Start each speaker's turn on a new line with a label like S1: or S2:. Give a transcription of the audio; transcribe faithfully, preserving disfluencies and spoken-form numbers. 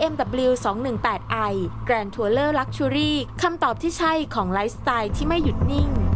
S1: เอ็ม ดับเบิลยู สองหนึ่งแปดไอ Gran Tourer Luxury คำตอบที่ใช่ของไลฟ์สไตล์ที่ไม่หยุดนิ่ง